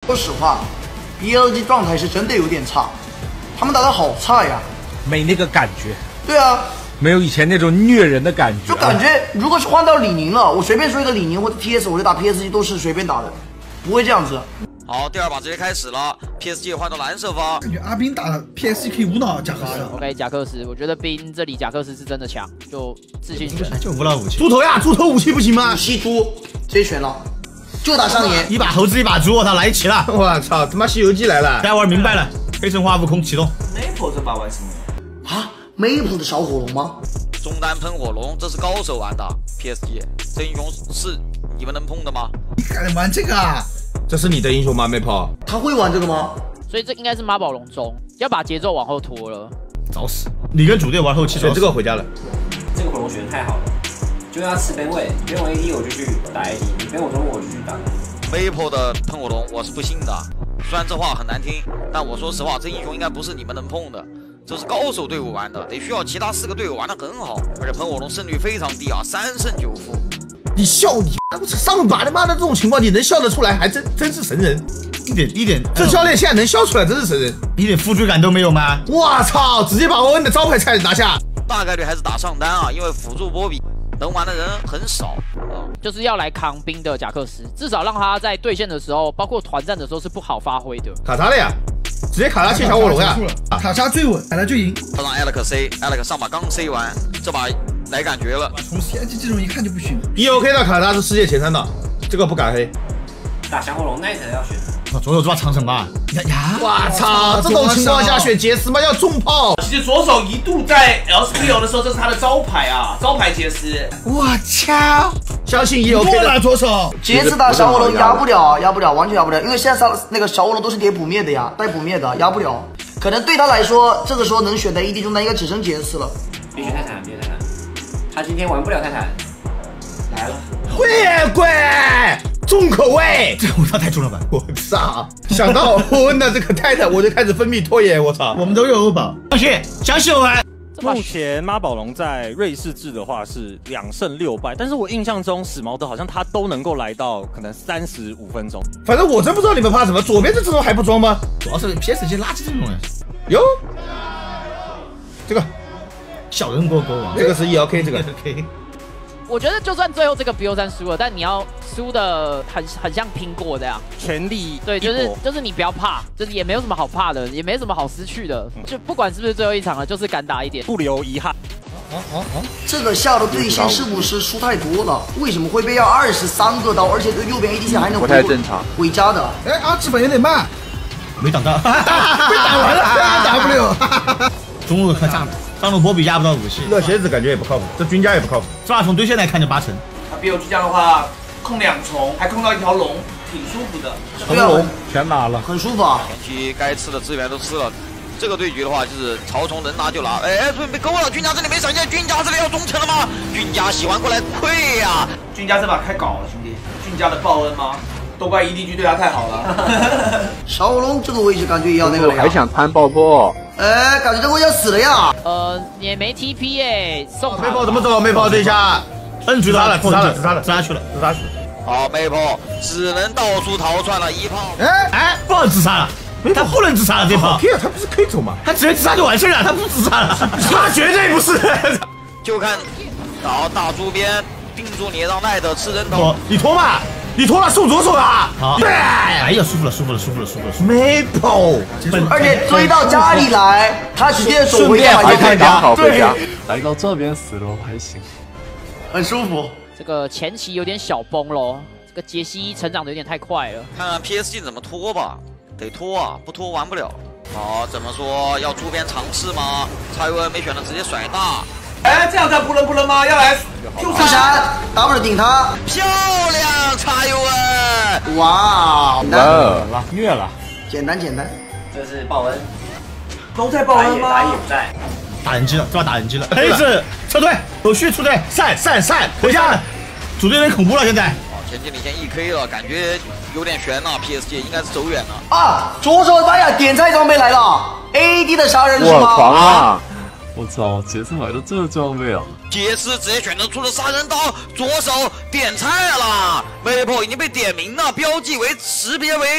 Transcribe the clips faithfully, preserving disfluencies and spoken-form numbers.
说实话 ，B L G 状态是真的有点差，他们打的好差呀， 没那个感觉。 对啊， 没有以前那种虐人的感觉。 就感觉如果是换到李宁了，我随便说一个李宁或者 T S， 我就打 P S G 都是随便打的，不会这样子。 好，第二把直接开始了 ，P S G 换到蓝色方。 感觉阿斌打 P S G 可以无脑贾克斯。 OK， 贾克斯，我觉得兵这里贾克斯是真的强，就自信选。 就无脑武器。猪头呀，猪头武器不行吗？ 武器猪直接选了，就打上野。 一把猴子一把猪，我操，来齐了！ 我操，他妈西游记来了！ 待会儿明白了，黑神话悟空启动。 Maple 这把玩什么？ 啊 ，Maple 的小火龙吗？ 中单喷火龙，这是高手玩的 P S G， 这英雄是你们能碰的吗？ 你敢玩这个啊？ 这是你的英雄吗 ？Maple？ 他会玩这个吗？ 所以这应该是妈宝龙中，要把节奏往后拖了。 找死！你跟主队玩后期， 选这个回家了。 这个火龙选的太好了，就要吃边位，边位 A D 我就去打 A D， 你边我中路我就去打。 Maple 的喷火龙我是不信的，虽然这话很难听，但我说实话，这英雄应该不是你们能碰的。这是高手队伍玩的，得需要其他四个队伍玩得很好，而且喷火龙胜率非常低啊，三胜九负。 你笑你，我上把他妈的这种情况你能笑得出来，还真真是神人，一点一点，这教练现在能笑出来，真是神人，一点负罪感都没有吗？我操，直接把欧恩的招牌菜拿下， 大概率还是打上单啊，因为辅助波比能玩的人很少啊， 就是要来扛兵的贾克斯，至少让他在对线的时候，包括团战的时候是不好发挥的。 卡塔了呀，直接卡他切小火龙呀， 卡莎最稳，卡他就赢。 他让 Alex C，Alex 上把刚 C 完，这把来感觉了。 从 C I G 这种一看就不行。 E O K 的卡他是世界前三的，这个不敢黑。 打小火龙 Knight 要选。 左手抓长城吧！呀呀！ 我操，这种情况下选杰斯吗？要重炮。 其实左手一度在 L S P O 的时候，这是他的招牌啊，招牌杰斯。 我操！ 相信 E O K 的左手， 杰斯打小火龙压不了，压不了，完全压不了，因为现在上那个小火龙都是叠补灭的呀，带补灭的，压不了。可能对他来说，这个时候能选的 A D 中单应该只剩杰斯了。 别选泰坦，别选泰坦，他今天玩不了泰坦。来了， 会鬼。重口味， 这味道太重了吧！ 我操！想到欧恩的这个泰坦，我就开始分泌拖延。我操！ 我们都有欧宝，相信相信我们。 目前妈宝龙在瑞士制的话是两胜六败，但是我印象中史矛德好像他都能够来到可能三十五分钟。 反正我真不知道你们怕什么，左边这阵容还不装吗？ 主要是 P S G 垃圾阵容呀。 哟，这个小人国国王， 这个是 E L K 这个。 我觉得就算最后这个 B O 三输了，但你要输的很很像拼过这样， 全力对，就是就是你不要怕，就是也没有什么好怕的，也没什么好失去的，就不管是不是最后一场了，就是敢打一点， 不留遗憾。 哦哦哦， 这个下的对线是不是输太多了？为什么会被要二十三个刀，而且对右边 A D C 还能回不太正常回家的？ 哎啊，基本有点慢，没挡到，被打完了 ，W， 中路快炸了。上路波比压不到武器， 热鞋子感觉也不靠谱，这军家也不靠谱。 这把从对线来看就八成。 他 B O G 这样的话，控两重，还控到一条龙，挺舒服的。 对啊， 全拿了， 很舒服啊。 前期该吃的资源都吃了，这个对局的话就是曹冲能拿就拿。哎，被勾了，军家这里没闪现，军家这里要忠诚了吗？军家喜欢过来溃呀！ 军家这把开搞了，兄弟，军家的报恩吗？都怪 E D G 对他太好了。 小火龙这个位置感觉也要那个了呀， 还想摊爆破？ 哎，感觉这个位置要死了呀！ 呃，也没 T P 耶，送没跑怎么走？没跑这一下， 摁住他了， 自杀了，自杀了， 自杀去了， 自杀去了。 好 ，Maple 只能到处逃窜了，一炮。 哎哎，不能自杀了，他不能自杀了，这炮。 可以，他不是可以走吗？ 他直接自杀就完事了，他不自杀了，他绝对不是。 就看到大猪边定住你，让奈德吃人头。 你拖嘛。你拖了，送左手啊！好，对，哎呀，舒服了，舒服了，舒服了，舒服了，舒服了。 没跑， 而且追到家里来，他直接走回家， 还可以刚好回家。 来到这边死了还行， 很舒服。 这个前期有点小崩咯，这个杰西成长的有点太快了。 看看 P S G 怎么拖吧，得拖啊，不拖玩不了。好，怎么说要猪边尝试吗？蔡文没选的直接甩大。 哎，这样才不能不能吗？要来 Q 闪 ，W 顶他， 漂亮，蔡文！ 哇， 完了，虐了， 简单简单。 这是报恩， 都在报恩吗？ 打野不在， 打人机了，这把打人机了。黑子撤退，有序出队，散散散，回家。主队有点恐怖了，现在。 哦，前期领先 E K 了，感觉有点悬了 ，P S G 应该是走远了。 啊，左手妈呀，点菜装备来了 ，A D 的杀人是吗？ 我狂啊！ 我操，杰斯买的这装备啊！ 杰斯直接选择出了杀人刀，左手点菜了 ，Maple 已经被点名了，标记为识别为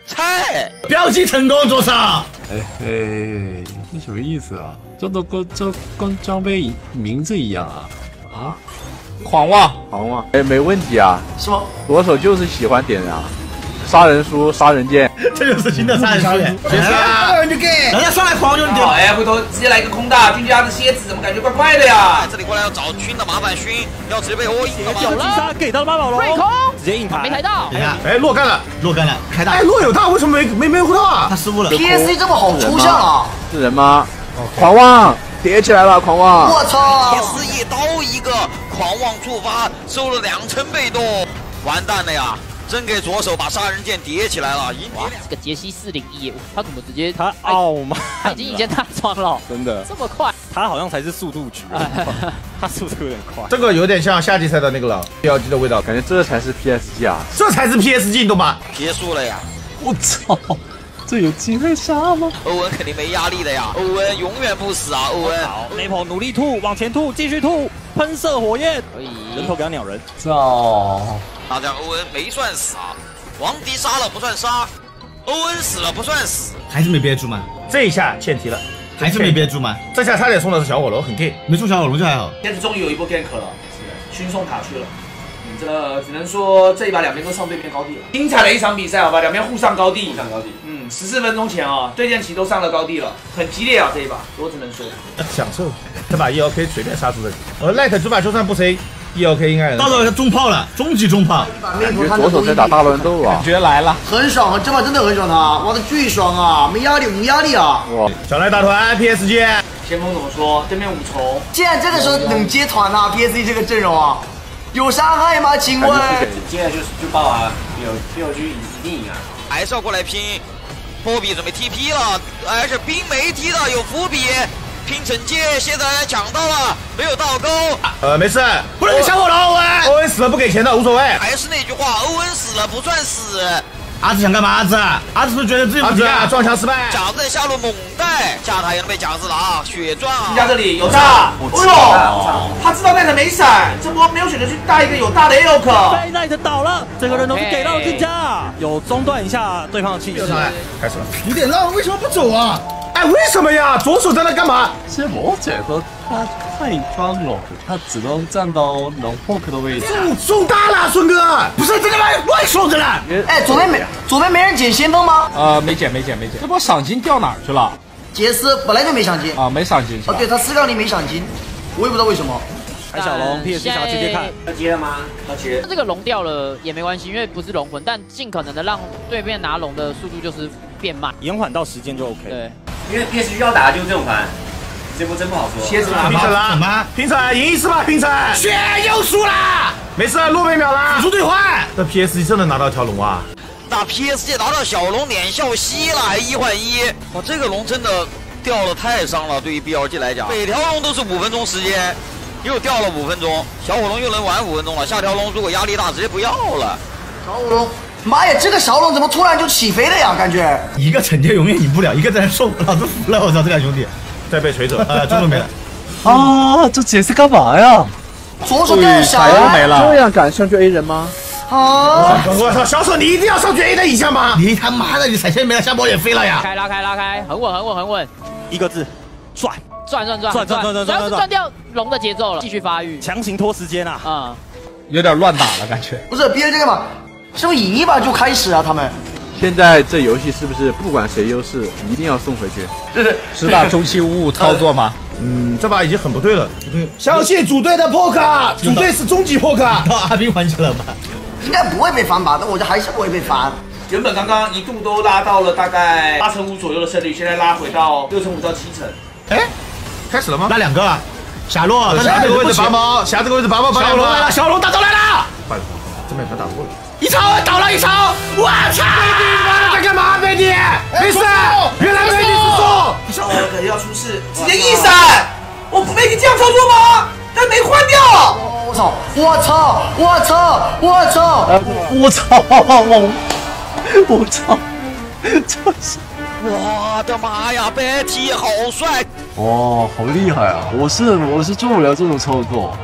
菜。 标记成功，左手。 哎嘿，这什么意思啊？这都跟这跟装备名字一样啊！啊， 狂妄， 狂妄，哎，没问题啊。 是吗？ 左手就是喜欢点啊，杀人书、杀人剑， 这就是新的杀人书。 来啊，你给，人家上来狂就你点。 哎，回头直接来一个空大，君家的蝎子怎么感觉怪怪的呀？ 这里过来要找熏的麻烦熏，要直接被我赢了吗？ 有了， 给到了八宝龙， 瑞空直接硬抬， 没抬到。 等一下，哎，洛干了，洛干了，开大。 哎，洛有大，为什么没没没有大？ 他失误了。 P S C 这么好抽象啊！ 是人吗？狂妄叠起来了，狂妄！ 我操！ S 一刀一个狂妄触发，收了两成被动，完蛋了呀！真给左手把杀人剑叠起来了，一哇，这个杰西四零一，他怎么直接他傲慢？ 他已经一件大装了， 真的这么快？ 他好像才是速度局，他速度有点快。 这个有点像夏季赛的那个了，标记的味道， 感觉这才是 P S G 啊， 这才是 P S G， 你懂吗？ 结束了呀！ 我操，这有机会杀吗？ 欧文肯定没压力的呀，欧文永远不死啊！欧文， 好 ，Maple 努力吐，往前吐，继续吐，喷射火焰， 可以， 人头给他鸟人。 操！ 那这样欧文没算死啊，王迪杀了不算杀，欧文死了不算死， 还是没憋住吗？ 这一下欠题了， 还是没憋住吗？ 这下差点送的是小火龙，很 gay， 没中小火龙就还好。 现在终于有一波 gank 了，熏送塔去了。嗯，这个只能说这一把两边都上对面高地了，精彩的一场比赛，好吧，两边互上高地，互上高地。嗯，十四分钟前啊，对战旗都上了高地了，很激烈啊这一把，我只能说享受。这把 E L K 随便杀出的，呃 ，Light 这把就算不 C E L K 应该到了中炮了，终极中炮。 感觉左手在打大乱斗啊， 感觉来了， 很爽啊！这把真的很爽啊！哇，的巨爽啊！没压力，无压力啊！ 哇， 小来打团 P S G， 先锋怎么说？对面五重， 现在这个时候能接团啊 ！P S C 这个阵容啊，有伤害吗？请问？ 接下来就是就爆啊，有 P O G 一定赢啊， 还是要过来拼。波比准备 T P 了，而且兵没踢的有伏笔，拼惩戒现在抢到了，没有倒钩。 呃，没事，不能给小火龙欧文，欧文死了不给钱的无所谓。 还是那句话，欧文死了不算死。 阿紫想干嘛？阿紫，阿紫是不是觉得自己不行啊？ 撞墙失败， 饺子在下路猛带，下台也能被饺子打，血赚啊！ 君家这里有大，哎呦，他知道奈特没闪，这波没有选择去带一个有大的 Elk， 被奈特倒了，这个人头是给到了君家，有中断一下对方的气势。 开始了， 有点浪，为什么不走啊？ 哎，为什么呀？左手在那干嘛？ 其实我觉得他太装了，他只能站到龙 poke 的位置。 送送大了，孙哥，不是真的吗？外送的了。 哎，左边没左边没人捡先锋吗？ 呃，没捡没捡没捡，这波赏金掉哪儿去了？ 杰斯本来就没赏金啊，没赏金是吧？ 哦，对他四杠零没赏金，我也不知道为什么。 海小龙 P S C 想要接接看， 要接了吗？要接。 这个龙掉了也没关系，因为不是龙魂，但尽可能的让对面拿龙的速度就是变慢， 延缓到时间就 OK。 对， 因为 P S G 要打的就是这种盘，这波真不好说。 蝎子平城了， 什么？ 平城赢一次吧，平城。 血又输啦！ 没事，落没秒了。 辅助兑换。 这 P S G 真的拿到条龙啊！ 那 P S G 拿到小龙脸笑嘻了，还一换一，哇，这个龙真的掉了太伤了。对于 B L G 来讲，每条龙都是五分钟时间，又掉了五分钟，小火龙又能玩五分钟了。下条龙如果压力大，直接不要了。 小火龙，妈呀，这个小龙怎么突然就起飞了呀？感觉一个惩戒永远赢不了，一个在那送，老子服了！我操，这俩兄弟再被锤走， 呃，中路没了。 啊，这杰斯干嘛呀？ 左手掉小彩都没了， 这样敢上去 A 人吗？ 啊！ 我操，小手你一定要上去 A 的一下吗？ 你他妈的，你闪现没了，下波也飞了呀！ 开拉开拉开，很稳很稳很稳， 一个字，转转转转转转转转主要是转断掉龙的节奏了，继续发育， 强行拖时间啊！ 嗯， 有点乱打了感觉。 不是 B L G 干嘛？是不是赢一把就开始啊？他们现在这游戏是不是不管谁优势，一定要送回去？ 这是是打中期五五操作吗？ 嗯，这把已经很不对了。相信主队的 poke， 主队是终极 poke。 到阿兵环节了吗？ 应该不会被翻吧？但我觉得还是不会被翻。 原本刚刚一度都拉到了大概八成五左右的胜率，现在拉回到六成五到七成。 哎，开始了吗？ 拉两个了，下落， 下这个位置拔毛，下这个位置拔毛， 小龙来了，小龙大招来了， 这边他打过了。 一超倒了一超，我操！ 你在干嘛，贝蒂？没事，原来贝蒂是送。 小龙可能要出事，直接一闪。我不贝蒂这样操作吗？但没换掉。 我操！我操！我操！我操！ 我操！我操！这是我的妈呀，贝蒂好帅！ 哇，好厉害啊！我是我是做不了这种操作。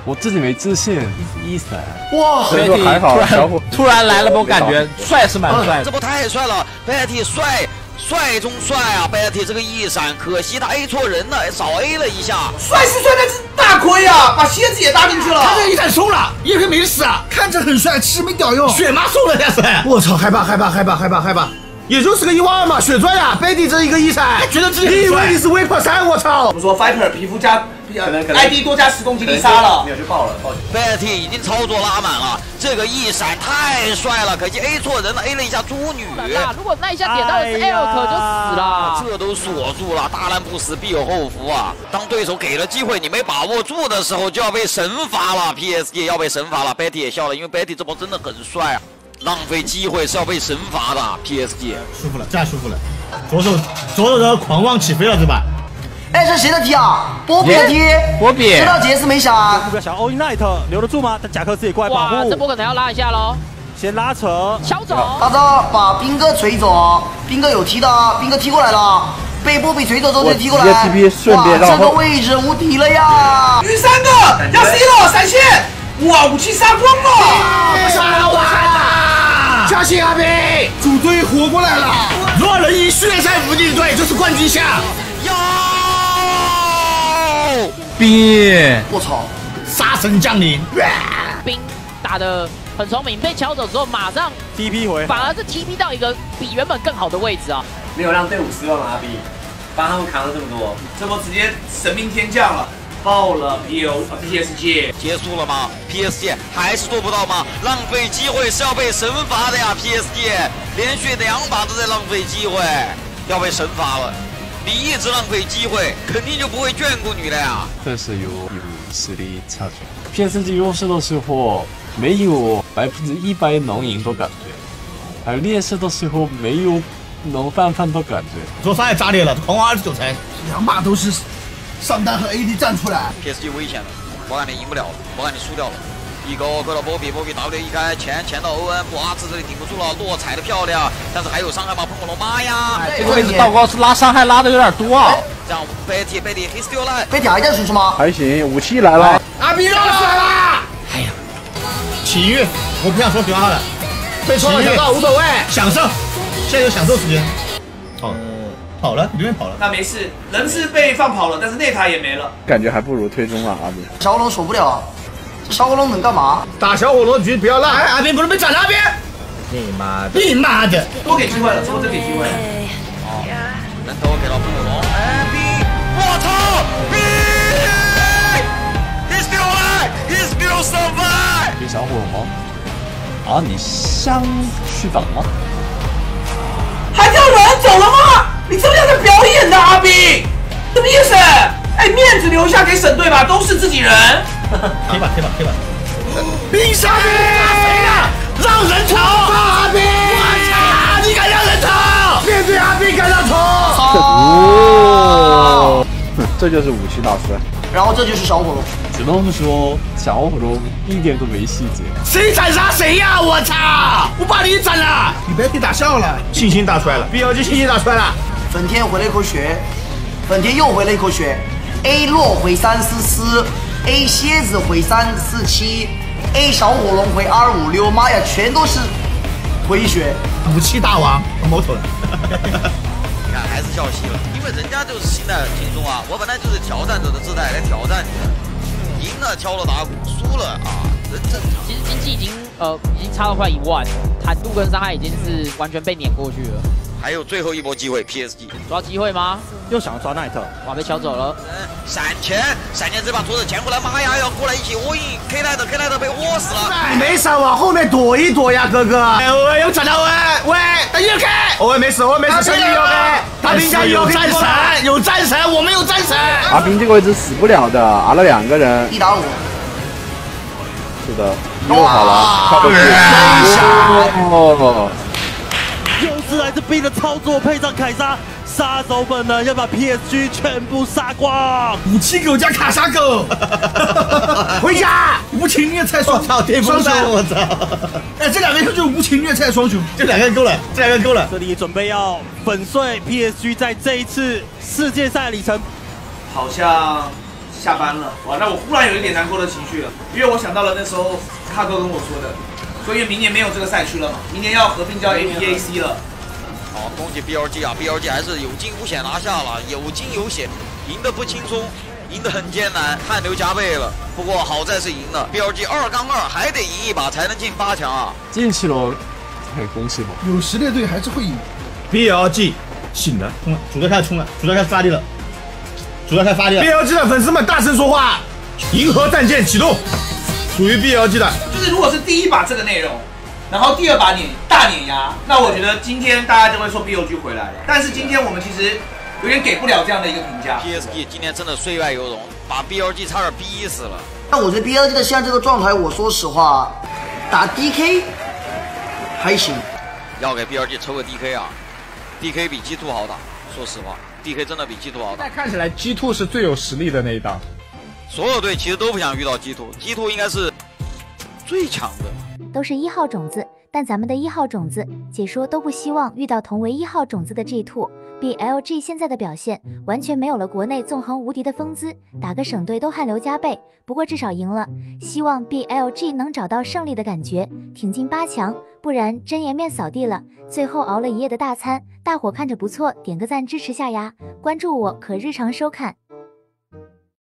我自己没自信，一闪。 哇， 所以还好，小伙突然来了波感觉，帅是蛮帅的。 这波太帅了 ，Betty 帅。 帅中帅啊 ，Betty 这个一闪，可惜他 A 错人了，少 A 了一下。 帅是帅，但是大亏啊，把蝎子也搭进去了。 他这一闪送了，叶飞没死啊，看着很帅，其实没屌用。血妈送了下闪，我操，害怕害怕害怕害怕害怕，也就是个一万二嘛，血赚呀 ，Betty 这一个一闪，觉得自己你以为你是 Viper 三，我操！ 我们说 Viper 皮肤加 I D 多加十公斤力杀了， 没有去爆了，爆。 Betty 已经操作拉满了，这个一闪太帅了，可惜 A 错人了 ，A 了一下猪女。 如果那一下点到的是 L 可就死了， 这都锁住了，大难不死必有后福啊！当对手给了机会，你没把握住的时候，就要被神罚了。P S G 要被神罚了 ，Betty 也笑了，因为 Betty 这波真的很帅啊，浪费机会是要被神罚的。P S G 舒服了，这样舒服了，左手左手的狂妄起飞了，对吧？ 哎，这谁的踢啊？波比的踢， 波比知道杰斯没闪。 目标想 All Night 留得住吗？但贾克斯也过来保护。 哇，这波可能要拉一下喽。 先拉扯， 敲走。 大招把兵哥锤走，兵哥有踢的，兵哥踢过来了，被波比锤走之后就踢过来。 直接 T P 顺便绕后。 这个位置无敌了呀！ 晕三个，要 C 了，闪现！哇，武器杀光了！ 杀完了！加西阿贝，主队活过来了。若人一训练赛附近队就是冠军下。 兵， 我操！ 杀神降临， 兵打的很聪明，被敲走之后马上 T P 回， 反而是 T P 到一个比原本更好的位置啊！ 没有让队伍失望啊 ，B， 帮他们扛了这么多， 这波直接神兵天降了，爆了 P O P S G 结束了吗 ？P S G 还是做不到吗？浪费机会是要被神罚的呀 ！P S G 连续两把都在浪费机会，要被神罚了。 你一直浪费机会，肯定就不会眷顾你了呀。 这是有有实力差距。P S G 弱势的时候没有百分之一百能赢的感觉，而劣势的时候没有能泛泛的感觉。 左上也炸裂了，狂妄二十九层，两把都是上单和 A D 站出来。 P S G 危险了，我看你赢不了了，我看你输掉了。 一勾勾到波比，波比 W 一开前前到欧恩，布阿兹这里顶不住了，落踩的漂亮，但是还有伤害吗？喷火龙，妈呀！ 这个位置道高是拉伤害拉的有点多啊。 这样 Betty Betty he still alive， Betty 还在输出吗？ 还行，武器来了。 阿比绕出来了！哎呀，体育，我不想说别号了，被冲了小道无所谓，享受，现在有享受时间。好，跑了，永远跑了。 那没事，人是被放跑了，但是内塔也没了。 感觉还不如推中啊，阿比。 小火龙守不了。 这小火龙能干嘛？ 打小火龙局不要烂！哎，阿斌不是被斩了？阿斌，你妈的！你妈的！ 多给机会了，多真给机会了。 哦，人头给到喷火龙，哎 B， 我操 B，He's still alive，He's still survive。 给小火龙啊，你上去挡吗？ 还叫人走了吗？你这么像在表演的阿斌，什么意思？哎，面子留下给省队吧，都是自己人。 贴吧贴吧贴吧！冰沙兵打谁了？让人头！阿兵！我操！你敢让人头？面对阿兵敢让头？ 哦，这就是武器大师。 然后这就是小火龙。 只能说小火龙一点都没细节。 谁斩杀谁呀？我操！我把你斩了！你别被打笑了，信心打出来了 ，B 幺 G 信心打出来了。 粉天回了一口血，粉天又回了一口血 ，A 洛回三四四。 A 蝎子回三四七 ，A 小火龙回二五六，妈呀，全都是回血， 武器大王，摸头了。 你看还是笑嘻了，因为人家就是心态很轻松啊，我本来就是挑战者的姿态来挑战你的，赢了敲了打鼓，输了啊，人正常。 其实经济已经呃已经差到快一万，坦度跟伤害已经是完全被碾过去了。 还有最后一波机会 ，P S G 抓机会吗？ 又想抓奈特， 哇，被敲走了。 嗯，闪前，闪前这把桌子前过来，妈呀，要过来一起 all in K 奈特 K 奈特被窝死了。 你没闪，往后面躲一躲呀，哥哥。哎，我有斩到喂喂，等一 K， 我没死，我没死，兄弟有 K， 他应该有战神，有战神，我们有战神。 阿兵这个位置死不了的，挨了两个人。 一打五。 是的，又好了，靠过去。哦。 又是来自 B 的操作，配上凯撒，杀手本能要把 P S G 全部杀光。 武器狗加卡莎狗，回家！无情虐菜双操，巅峰三，我操！哎，这两个就是无情虐菜双雄，这两个够了，这两个够了。 这里准备要粉碎 P S G 在这一次世界赛里程， 好像下班了。哇，那我忽然有一点难过的情绪了，因为我想到了那时候卡哥跟我说的，所以明年没有这个赛区了嘛，明年要合并叫 A P A C 了。 好，恭喜 B L G 啊 ，B L G 还是有惊无险拿下了，有惊有险，赢得不轻松，赢得很艰难，汗流浃背了。不过好在是赢了 ，B L G 二杠二还得赢一把才能进八强啊。 进去了，太恭喜了！ 有实力的队还是会赢。 B L G 醒了，冲了，主队开始冲了，主队开始发力了，主队开始发力了。B L G 的粉丝们大声说话，银河战舰启动，属于 B L G 的。 就是如果是第一把这个内容。然后第二把碾大碾压，那我觉得今天大家就会说 B L G 回来了。但是今天我们其实有点给不了这样的一个评价。 P S G 今天真的虽败犹荣，把 B L G 差点逼死了。 那我觉得 B L G 的现在这个状态，我说实话，打 D K 还行。 要给 B L G 抽个 D K 啊 ，D K 比 G 二 好打。说实话 ，D K 真的比 G 二 好打。 现在看起来 G 二 是最有实力的那一档。 所有队其实都不想遇到 G 二 ，G 二 应该是最强的。 都是一号种子，但咱们的一号种子解说都不希望遇到同为一号种子的 G 二。B L G 现在的表现完全没有了国内纵横无敌的风姿，打个省队都汗流浃背。不过至少赢了，希望 B L G 能找到胜利的感觉，挺进八强，不然真颜面扫地了。最后熬了一夜的大餐，大伙看着不错，点个赞支持下呀，关注我可日常收看。